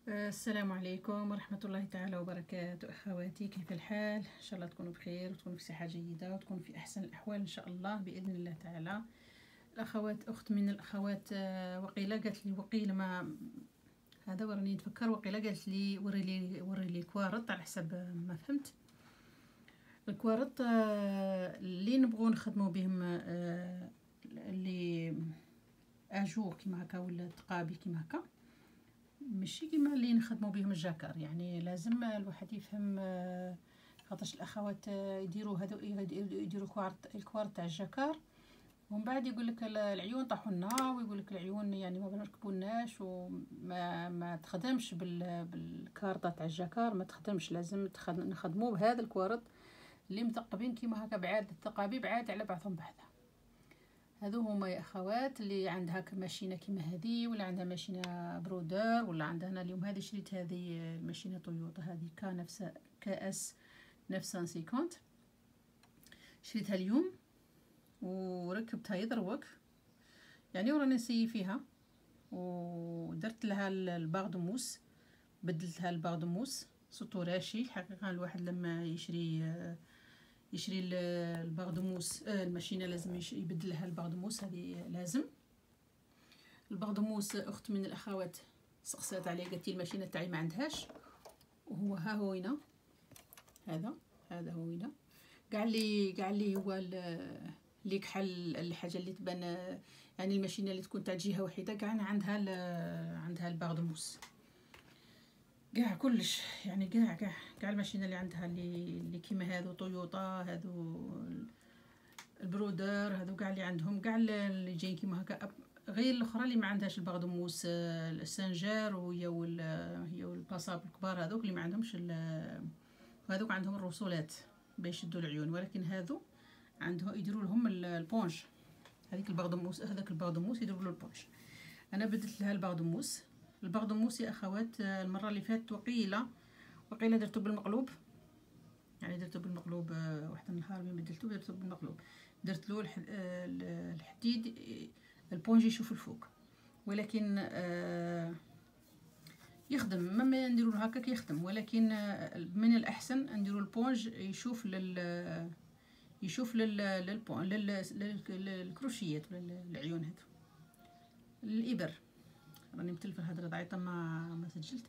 السلام عليكم ورحمة الله تعالى وبركاته. أخواتي، كيف الحال؟ إن شاء الله تكونوا بخير وتكونوا في صحة جيدة وتكونوا في أحسن الأحوال إن شاء الله بإذن الله تعالى. الأخوات، أخت من الأخوات وقيلة قالت لي، وقيلة ما هذا وراني نتفكر، وقيلة قالت لي وري لي كوارط، على حسب ما فهمت. الكوارط اللي نبغوا نخدموا بهم اللي أجور كيما هكا ولا تقابي كيما هكا، ماشي كيما اللي نخدموا بهم الجاكار. يعني لازم الواحد يفهم، خاطرش الاخوات يديروا هذو يديروا الكوارط تاع الجاكار، ومن بعد يقول لك العيون طاحوا لنا، ويقول لك العيون يعني ما نركبولناش وما تخدمش بالكارطه تاع الجاكار، ما تخدمش. لازم نخدموا بهذا الكوارط اللي مثقبين كيما هكا، بعاد الثقابي بعاد على بعضهم بعضها. هذو هما يا اخوات اللي عندها ماشينه كيما هذه، ولا عندها ماشينه برودر، ولا عندها. انا اليوم هذه شريت هذه الماشينه تويوتا، هذه كاس 950، شريتها اليوم وركبتها يضروك يعني، وراني نسيي فيها، ودرت لها الباغدموس، بدلتها الباغدموس صوتو راشي. حقيقه الواحد لما يشري الباغدموس الماشينه لازم يبدلها الباغدموس، هذه لازم. الباغدموس اخت من الاخوات سقسات عليه، قالت لي الماشينه تاعي ما عندهاش، وهو ها هو هنا، هذا هو هنا. قال لي هو اللي كحل الحاجه اللي تبان يعني الماشينه اللي تكون تاع جهه وحيده، كاع عندها الباغدموس كاع كلش، يعني كاع الماشينه اللي عندها اللي كيما هذو تويوتا، هذو البرودر، هذو كاع اللي عندهم، كاع اللي جايين كيما هكا، غير الاخرى اللي ما عندهاش الباغدموس، السانجار وهي والباساب الكبار، هذوك اللي ما عندهمش هذوك عندهم الرسولات باش يشدوا العيون، ولكن هذو عندهم يديروا لهم البونج. هذيك هذاك الباغدموس يديروا له البونج. انا بدلت لها الباغدموس يا اخوات. المره اللي فاتت وقيله درته بالمقلوب، يعني درته بالمقلوب واحد النهار من بدلته درته بالمقلوب، درت له الحديد البونج يشوف الفوق، ولكن يخدم. ما نديرو هكاك يخدم، ولكن من الاحسن نديرو البونج يشوف للكروشيات ولا العيون هذو الابر. راني متلفه الهضره ضعيطه ما سجلت.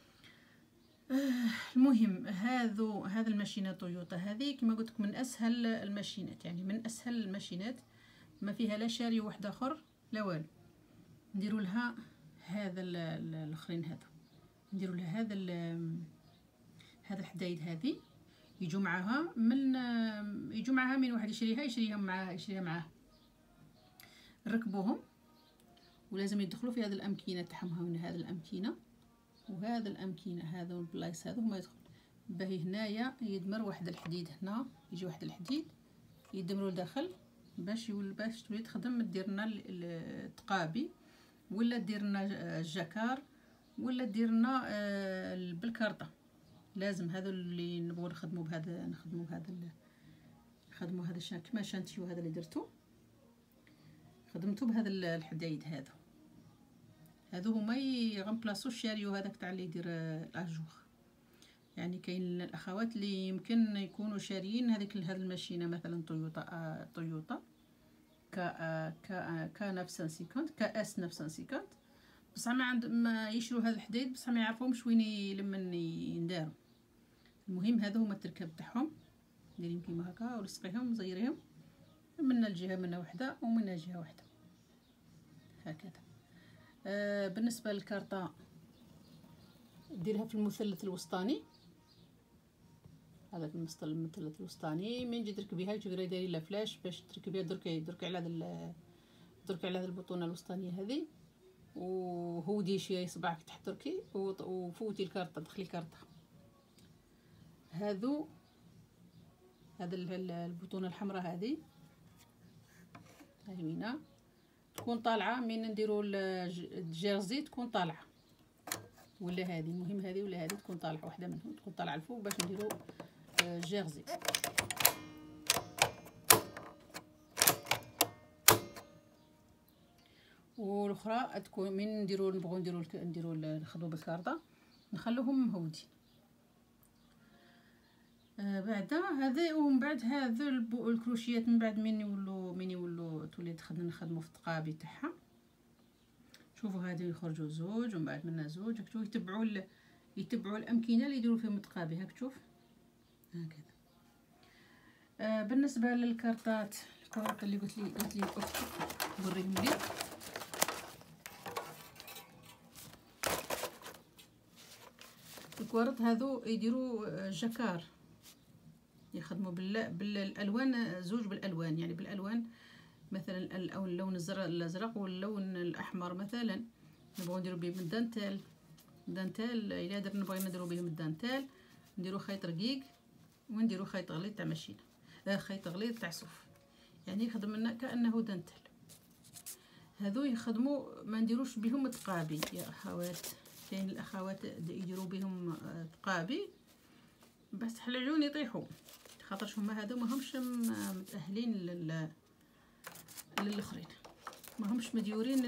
المهم هذا الماشينه تويوتا هذه كما قلت لك من اسهل الماشينات، يعني من اسهل الماشينات، ما فيها لا شاري واحد اخر لا والو. نديروا لها هذا الاخرين، هذا نديروا لها هذا الحدايد هذه يجوا معاها من واحد يشريها معاه نركبوهم، ولازم يدخلوا في هذه الامكنه تاعهم، هذه الامكنه وهذا الامكنه، هذا البلايص هذو هما يدخل باهي. هنايا يدمر واحد الحديد، هنا يجي واحد الحديد يدمروا لداخل باش تولي تخدم، دير لنا التقابي، ولا دير لنا الجاكار، ولا دير لنا بالكارطه. لازم هذا اللي نبغوا نخدموا بهذا، نخدموا هذا كما شانتيو هذا اللي درتو، خدمته بهذا الحدايد هذو هما يغمبلاصو الشاريو هذاك تاع اللي يدير الاجوغ. يعني كاين الاخوات اللي يمكن يكونوا شاريين هذه الماشينه، مثلا تويوتا كا 950 كاس 950، بصح ما يشرو هذا الحديد، بصح ما يعرفوهمش وين لمن ينداروا. المهم هذا هما التركاب تاعهم، دايرين كيما هكا، ولصقيهم مزيريهم من الجهه من وحده ومن جهه وحده هكذا. بالنسبه للكارطه ديرها في المثلث الوسطاني، هذا المثلث الوسطاني. من جي تركبيها تقدري ديري لها فلاش باش تركبيها، دركي على هذا البطونه الوسطانيه هذه، وهودي شويه صباعك تحت تركي، وفوتي الكارطه، دخلي الكارطه. هذا البطونه الحمراء هذه وينه تكون طالعه، من نديروا الجيرزي تكون طالعه، ولا هذه. المهم هذه ولا هذه تكون طالعه، واحده منهم تكون طالعه الفوق باش نديروا الجيرزي. والاخرى تكون من نبغوا نديروا نخدموا بالكارطه، نخلوهم مهودين. بعد هذا ومن بعد هذا الكروشيات من بعد من يولوا تولي نخدموا في التقابي تاعها. شوفوا هادو يخرجوا زوج ومن بعد منها زوج. شوفوا يتبعوا الامكنه اللي يديروا فيهم التقابي. هاك شوف هكذا. بالنسبه للكارطات الكارط اللي قلت لي اختي نوريهم لي. الكوارط هذو يديروا جاكار، يخدموا بالالوان، زوج بالالوان، يعني بالالوان مثلا او اللون الازرق واللون الاحمر مثلا نبغوا نديروا بهم الدانتيل. الا نبغي نديروا بهم الدانتيل نديروا خيط رقيق ونديروا خيط غليظ تاع ماشينه، خيط غليظ تاع صوف، يعني يخدم لنا كانه دانتيل. هذو يخدموا ما نديروش بهم تقابي يا اخوات. كاين الاخوات يديروا بهم تقابي بس العيون يطيحوا، خاطرش هما هذو ماهمش متاهلين للاخرين، ماهمش مديورين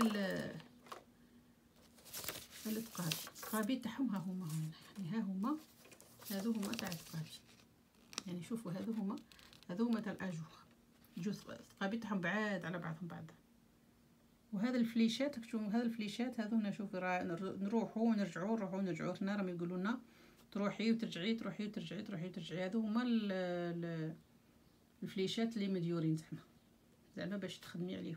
التقابي تاعهم. ها هما يعني ها هما هذو هما تاع التقابي، يعني شوفوا هذو هما تاع الاجور، جوز التقابي تاعهم بعاد على بعضهم بعض. وهذا الفليشات شوفوا، هذا الفليشات هذو نشوف نروحوا ونرجعوا هنا راهم يقولوا لنا تروحي وترجعي تروحي وترجعي تروحي وترجعي. هذو هما الفليشات اللي مديورين زعما باش تخدمي عليهم.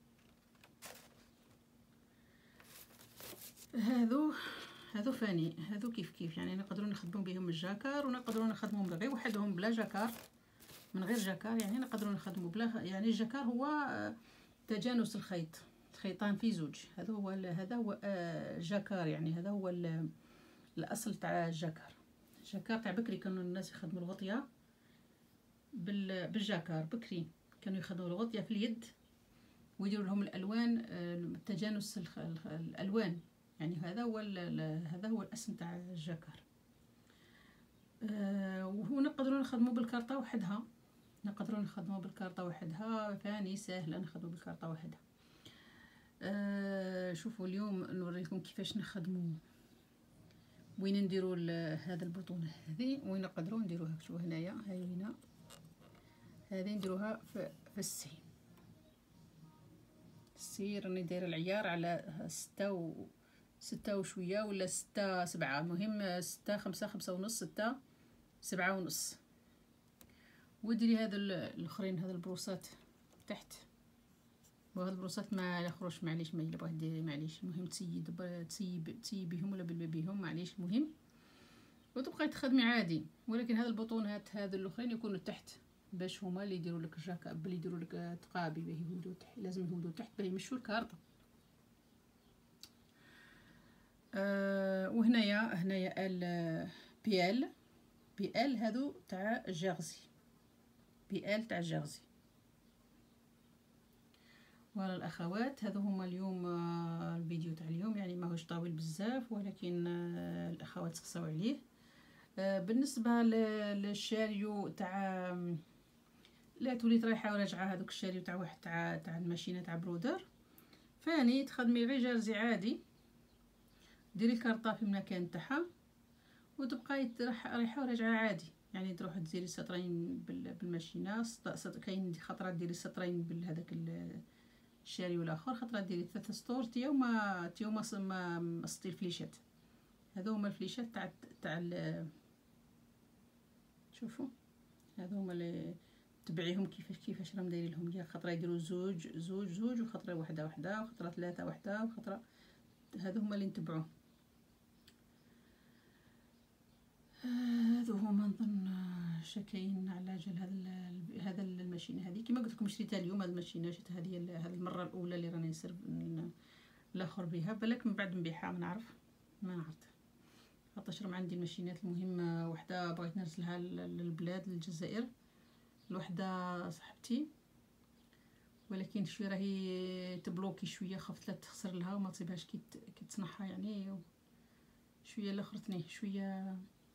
هذو فاني، هذو كيف يعني نقدروا نخدموا بهم الجاكار ونقدروا نخدموا غير وحدهم بلا جاكار، من غير جاكار يعني نقدروا نخدموا بلا. يعني الجاكار هو تجانس خيطان في زوج. هذا هو جاكار، يعني هذا هو الاصل تاع الجاكار. الجاكار تاع بكري كانوا الناس يخدموا الغطيه بالجاكار. بكري كانوا يخدموا الغطيه في اليد ويديروا لهم الالوان، تجانس الالوان، يعني هذا هو الاسم تاع الجاكار. وهو نقدروا نخدموا بالكارطه وحدها، ثاني سهله نخدموا بالكارطه وحدها. شوفوا اليوم نوريكم كيفاش نخدموا، وين نديروا هذا البطونه هذه، وين نقدروا نديروها. شوفوا هنايا هاي هنا هذه نديروها في السي راني دايره العيار على 6 وشويه ولا 6 7، المهم 6 5 5 ونص 6 7 ونص. وديري هذا الاخرين، هذا البروسات تحت، وهذا البروسات ما يخرجش معليش، ما يبغى ديري معليش، المهم تسيبيهم ولا بالبيهم معليش المهم، وتبقاي تخدمي عادي. ولكن هذا البطونات هذا الاخرين يكونوا تحت باش هما اللي يديروا لك الجاكا، اللي يديروا لك تقابي باه يهودوا تحت، لازم يهودوا تحت باه يمشوا الكارطه. وهنايا بي ال هذو تاع الجيرزي، ولا الاخوات هذو هما اليوم. الفيديو تاع اليوم يعني ماهوش طويل بزاف، ولكن الاخوات سقساو عليه. بالنسبه للشاريو تاع لا توليت رايحه وراجعه، هذوك الشاريو تاع واحد تاع الماشينه تاع برودر، فاني تخدمي غير جرزي عادي، ديري الكارطه في المكان تاعها وتبقاي رايحه وراجعه عادي. يعني تروح ديري سطرين بالماشينه، كاين خطره ديري سطرين بهذاك الشاريو الاخر، خطره ديري 3 سطور تيا ما قصتي الفليشات. هذو هما الفليشات تاع شوفوا هذو هما اللي تبعيهم كيفاش راهم دايرين لهم. يا خطره يديروا زوج وخطره وحده وخطره 3 وحده وخطره، هذو هما اللي نتبعوه. هذو هما نظن شكاين على جال هذا الماشينه هذه. كما قلت لكم شريتها اليوم، هذه الماشينه شريتها هذه المره الاولى اللي راني نسرب الاخر بها، بالك من بعد نبيعها ما عرفت خاطرش راهم عندي الماشينات. المهم وحده بغيت نرسلها للبلاد للجزائر، الوحده صاحبتي، ولكن شويه راهي تبلوكي شويه، خفت لا تخسر لها وما تصيبهاش كي تصنعها يعني شويه الاخرتني شويه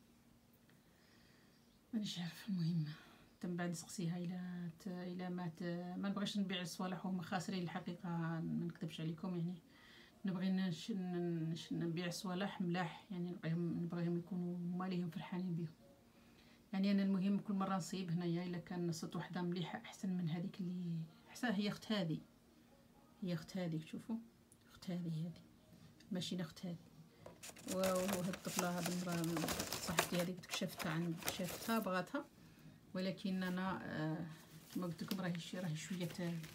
مانيش عارف. المهم تم بعد نسقسيها الى ما نبغيش نبيع الصوالح وهم خاسرين الحقيقه، ما نكذبش عليكم يعني نبغي نبيع صوالح ملاح، يعني نبغيهم يكونوا ماليهم فرحانين بيهم. يعني انا المهم كل مره نصيب هنايا الا كان نصت وحده مليحه احسن من هذيك اللي احسن. هي اخت هذه، هي اخت هذه، شوفوا اخت هذه ماشي اخت هذه. وهاد الطفله هاد المراه صاحبتي هذيك شافتها بغاتها، ولكن انا كما قلت لكم راهي شويه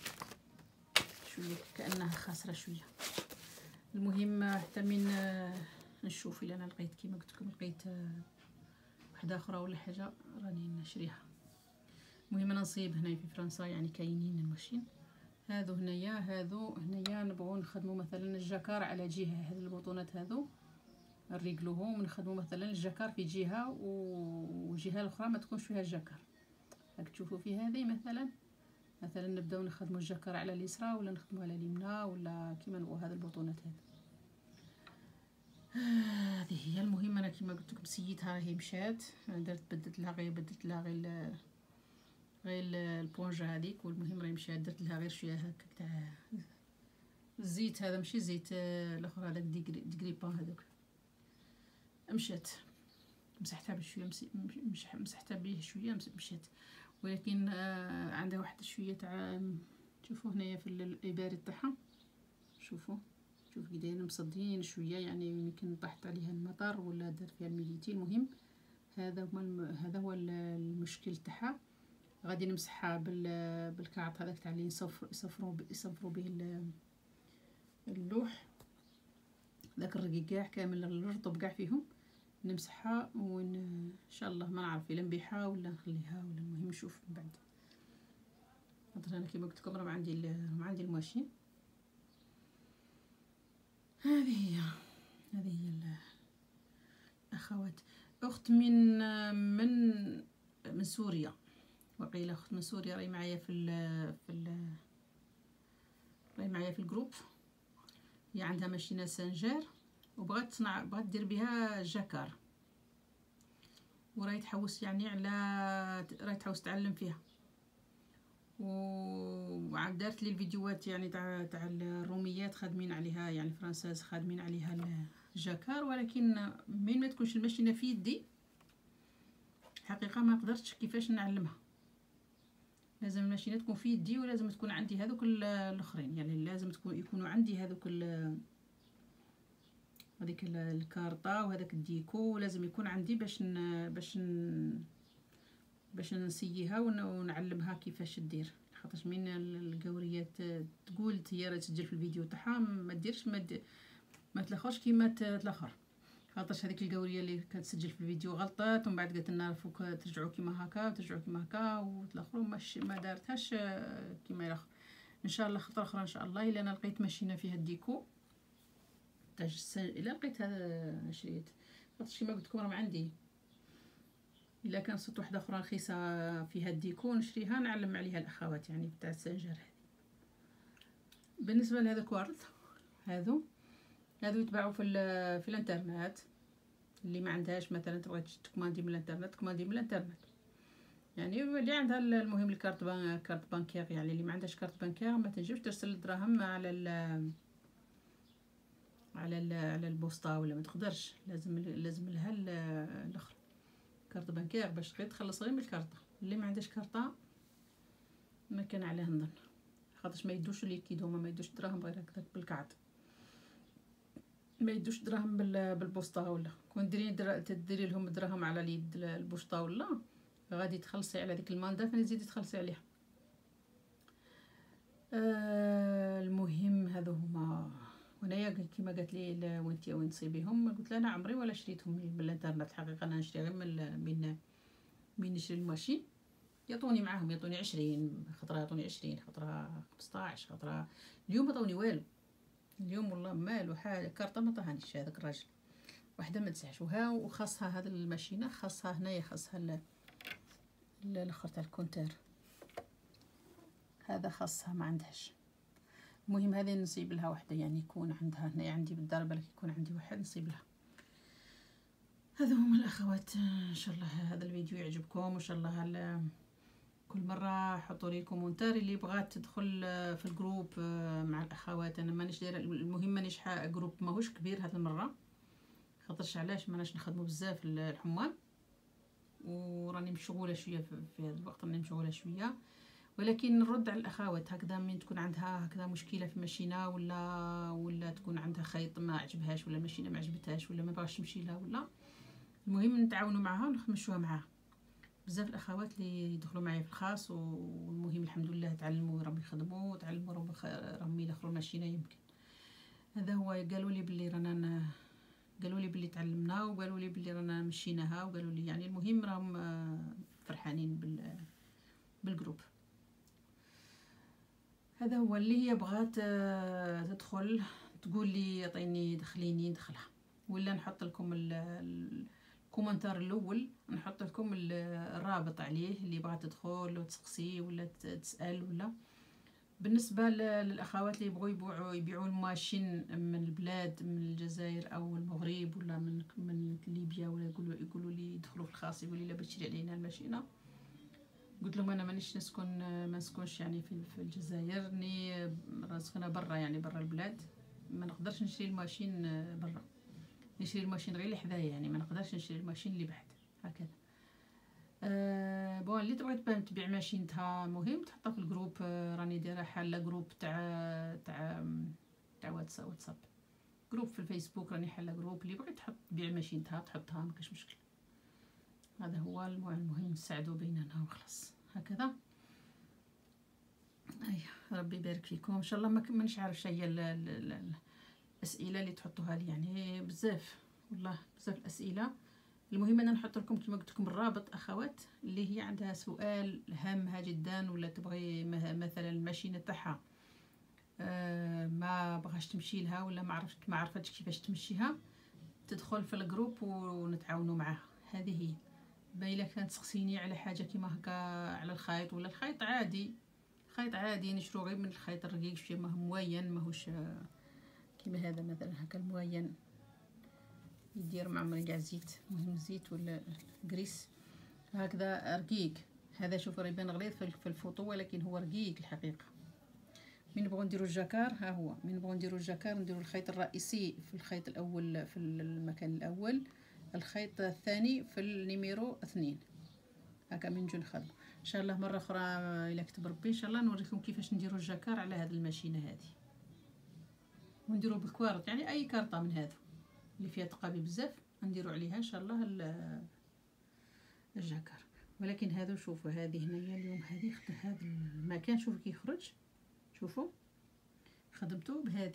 كانها خاسره شويه. المهم حتى من نشوف الا انا لقيت كما قلت لكم لقيت وحده اخرى ولا حاجه راني نشريها. المهم انا نصيب هنا في فرنسا يعني كاينين الماشين هادو هنايا نبغوا نخدموا مثلا الجاكار على جهه، هاد البطونات هادو نريقلوهم ونخدموا مثلا الجاكار في جهه والجهه الاخرى ما تكونش فيها الجاكار. راك تشوفوا في هذه مثلا نبداو نخدموا الجاكار على اليسرى ولا نخدموا على اليمنى ولا كيما نبغوا. هاد البطونات هذه هي. المهم انا كيما قلت لكم سيتها راهي مشات، بدلت لها غير البونجه هذيك. والمهم راهي مشات درت لها غير شويه هكا تاع الزيت، هذا ماشي زيت الاخر هذاك ديغريبان هذاك، مشات مسحتها بشويه مسحتها بيه شويه مشات. ولكن عندها واحد شويه تاع شوفوا هنايا في الاباري تاعها، شوفوا كي دايرين مصدين شويه، يعني يمكن طاحت عليها المطر ولا دار فيها الميليتي. المهم هذا هو المشكل تاعها. غادي نمسحها بالكعط هذاك تاع اللي يصفروا به اللوح، داك الرقيق كاع كامل الرطب كاع فيهم نمسحها ان شاء الله. ما نعرف الا نبيعها ولا نخليها ولا المهم نشوف من بعد. خاطر انا كيما قلت لكم راه ما عندي الماشين. هذه هي الاخوات. اخت من سوريا، وقيله اخت من سوريا راهي معايا راهي معايا في الجروب. هي عندها ماشينه سانجير وبغات دير بها جاكار، وراهي تحوس يعني راهي تحوس تعلم فيها. وعاد دارت لي الفيديوهات يعني تاع الروميات خادمين عليها، يعني فرنساز خادمين عليها الجاكار. ولكن من ما تكونش الماشينه في يدي حقيقه ما قدرتش كيفاش نعلمها. لازم الماشينه تكون في يدي، ولازم تكون عندي هذوك الاخرين، يعني لازم يكونوا عندي هذوك هذيك الكارطه وهذاك الديكو، لازم يكون عندي باش نسييها ونعلمها كيفاش دير. خاطرش من القوريات تقول هي راه تسجل في الفيديو تاعها ما ديرش ما تلخرش كيما تلخر. خاطرش هذيك القوريه اللي كتسجل في الفيديو غلطات ومن بعد قالت لنا فوق ترجعوا كيما هكا وتلخروا ما دارتهاش كيما يلخر. ان شاء الله خطره اخرى ان شاء الله الا انا لقيت ماشينه فيها الديكو الا لقيتها شريت. خاطرش كيما قلت لكم راه ما عندي. الا كان صوت واحده اخرى رخيصه فيها الديكو نشريها نعلم عليها الاخوات يعني تاع السنجر هذه. بالنسبه لهذا كوارث هادو يتباعوا في الانترنت. اللي ما عندهاش مثلا تبغي تكماندي من الانترنت يعني اللي عندها المهم الكارت بانكير، يعني اللي ما عندهاش كارت بانكير ما تنجمش ترسل الدراهم على البوسطه ولا ما تقدرش. لازم لها الاخر كارت بانكير باش غير تخلص غير من الكارطه. اللي ما عندهاش كارطه ما كان عليه نظن، خاطرش ما يدوش ليكيد هما ما يدوش دراهم غير هكذاك بالكارت، ما يدوش دراهم بالبوسطه. ولا كون تديري لهم دراهم على اليد البوسطه ولا غادي تخلصي على ديك الماندا تزيدي تخلصي عليها. المهم هذو هما. وانايا كيما قالت لي وانتي وين تصيبيهم قلت لها انا عمري ولا شريتهم من الانترنت. الحقيقه انا نشري غير من نشري الماشين يعطوني معاهم 20 خطره، يعطوني 20 خطره 15 خطره. اليوم ما عطوني والو، اليوم والله مالو حاجه كارطه ما طاهنيش هذاك الراجل وحده ما تسعش. وخاصها هذه الماشينه خاصها هنايا خاصها الاخر تاع الكونتر هذا خاصها ما عندهاش. المهم هذه نصيب لها وحده يعني يكون عندها هنايا عندي بالدار بالك يكون عندي واحد نصيب لها. هذا هما الاخوات. ان شاء الله هذا الفيديو يعجبكم وان شاء الله كل مره حطوا لي كومونتير اللي بغات تدخل في الجروب مع الاخوات. انا مانيش دايره، المهم مانيش جروب ماهوش كبير هذه المره، خاطرش علاش ماناش نخدموا بزاف الحمال، وراني مشغوله شويه في هذا الوقت، راني مشغوله شويه. ولكن نرد على الاخوات هكذا من تكون عندها هكذا مشكله في الماشينه، ولا تكون عندها خيط ما عجبهاش، ولا الماشينه ما عجبتهاش، ولا ما بغاش تمشي لها، ولا المهم نتعاونوا معها ونخمشوها معها. بزاف الاخوات اللي يدخلوا معايا في الخاص، والمهم الحمد لله تعلموا راهم يخدموا، تعلموا راهم يدخلوا الماشينه. يمكن هذا هو. قالوا لي باللي رانا قالوا لي باللي تعلمنا، وقالوا لي باللي رانا مشيناها، وقالوا لي يعني المهم راهم فرحانين بالجروب. هذا هو. اللي هي بغات تدخل تقول لي عطيني دخليني ندخلها، ولا نحط لكم الكومنتار الاول، نحط لكم الرابط عليه اللي بغات تدخل وتسقسي ولا تسال. ولا بالنسبه للاخوات اللي يبغوا يبيعوا الماشين من البلاد، من الجزائر او المغرب ولا من ليبيا، ولا يقولوا لي يدخلوا في الخاص، يقولوا لي لا بتشري علينا الماشينه. قلت لهم انا مانيش ما نسكنش يعني في الجزائر، راني ساكنه برا، يعني برا البلاد. ما نقدرش نشري الماشين برا، نشري الماشين غير اللي حدايا، يعني ما نقدرش نشري الماشين اللي بعد هكذا. بون اللي تبغي تبيع ماشينتها مهم تحطها في الجروب. راني دايره حاله جروب تاع واتساب، جروب في الفيسبوك، راني حاله جروب اللي بغيت تحط تبيع ماشينتها تحطها، ما كاش مشكل. هذا هو المهم، نساعدوا بيننا وخلاص هكذا. ربي يبارك فيكم ان شاء الله. ما نعرفش هي الاسئله اللي تحطوها لي، يعني بزاف والله بزاف الاسئله. المهم انا نحط لكم كما قلت لكم الرابط اخوات اللي هي عندها سؤال هامها جدا، ولا تبغي مثلا الماشينه تاعها ما بغاش تمشي لها، ولا ما عرفتش كيفاش تمشيها، تدخل في الجروب ونتعاونوا معها. هذه هي. بايله كانت تسقسيني على حاجه كيما هكا على الخيط، ولا الخيط عادي، خيط عادي نشرو غير من الخيط الرقيق شويه، ما هو موين، ماهوش كيما هذا مثلا هكا الموين يدير مع مرقع زيت، مهم زيت ولا غريس هكذا رقيق. هذا شوف يبان غليظ في الفوطو، ولكن هو رقيق الحقيقه. من نبغوا نديرو الجاكار، ها هو من نبغوا نديرو الجاكار نديرو الخيط الرئيسي في الخيط الاول في المكان الاول، الخيط الثاني في النيميرو 2 هكا. من نجو نخدمو ان شاء الله مره اخرى الى كتب ربي ان شاء الله نوريكم كيفاش نديرو الجاكار على هذه الماشينه هذه، ونديرو بالكوارط، يعني اي كارطه من هذو اللي فيها تقابي بزاف نديرو عليها ان شاء الله الجاكار. ولكن هذا شوفوا هذه هنايا اليوم هذه هذا المكان شوفوا كي يخرج، شوفوا خدمته بهذه،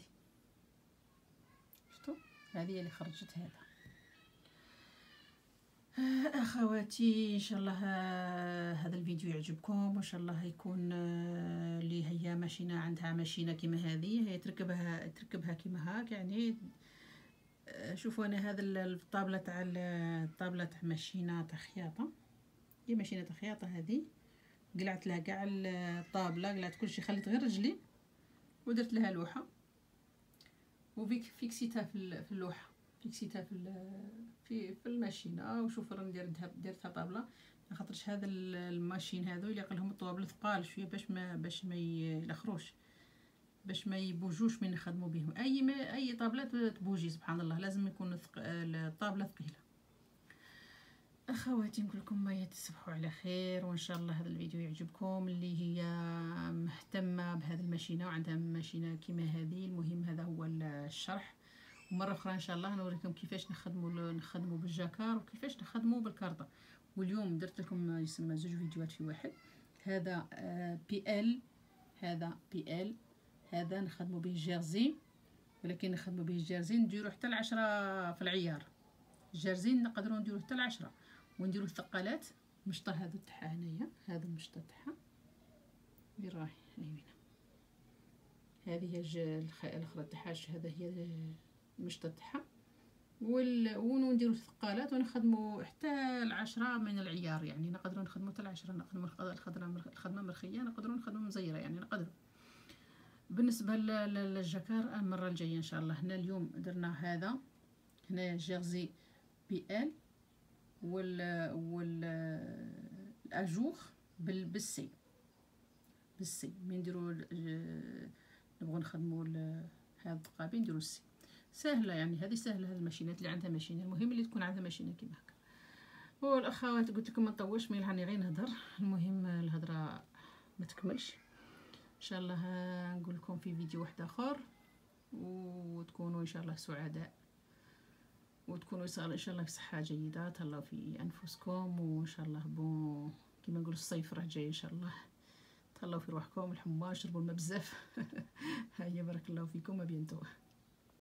شفتوا هذه اللي خرجت هذا. اخواتي ان شاء الله هذا الفيديو يعجبكم، وان شاء الله يكون اللي هي ماشينه عندها ماشينه كيما هذه، هي تركبها كيما هاك يعني. شوفوا انا هذا الطابله تاع ماشينه تاع خياطه، هي ماشينه تاع خياطه هذه، قلعت لها كاع الطابله، قلعت كلشي، خليت غير رجلي ودرت لها لوحه وفيكسيتها في اللوحه، فيكسيتها في الماشينه. وشوف راني درتها طابله، خاطرش هذا الماشين هذو يليق لهم الطوابل ثقال شويه باش ما يلخروش، باش ما يبوجوش من نخدموا بهم. اي طابله تبوجي سبحان الله، لازم يكون الطابله ثقيله. اخواتي نقول لكم ما تصبحوا على خير، وان شاء الله هذا الفيديو يعجبكم. اللي هي مهتمه بهذه الماشينه وعندها ماشينه كيما هذه، المهم هذا هو الشرح. ومره اخرى ان شاء الله نوريكم كيفاش نخدموا بالجاكار وكيفاش نخدموا بالكارطه. واليوم درت لكم يسمى زوج فيديوهات في واحد. هذا بي ال هذا نخدموا به الجيرزي، ولكن نخدموا به الجيرزي نديروا حتى 10 في العيار. الجيرزي نقدروا نديروا حتى 10، ونديروا الثقالات. المشطه هذا تاعها هنايا، هذا المشطه تاعها اللي راهي هنا، هذه هي الاخرى تاعها، هذا هي المشطه تاعها. ونديروا الثقالات ونخدموا حتى 10 من العيار، يعني نقدروا نخدموا حتى 10، نخدموا الخدمه مرخيه، نقدروا نخدموا مزيره، يعني نقدروا. بالنسبه للجاكار المره الجايه ان شاء الله. هنا اليوم درنا هذا هنا جيرزي بي ال الاجوخ بالسي من نديرو نبغوا نخدموا هاد القابي نديرو السي. سهله يعني، هذه سهله. هاد الماشينات اللي عندها ماشينه، المهم اللي تكون عندها ماشينه كيما هكا. والاخوات قلت لكم ما نطولش، مي راني غير نهضر، المهم الهضره ما تكملش. ان شاء الله نقول لكم في فيديو واحد اخر، وتكونوا ان شاء الله سعداء، وتكونوا ان شاء الله في صحه جيده. تهلاو في انفسكم، وان شاء الله بون كيما نقول الصيف راه جاي ان شاء الله. تهلاو في روحكم، الحمى شربوا الماء بزاف. هيا بارك الله فيكم، ابينتو.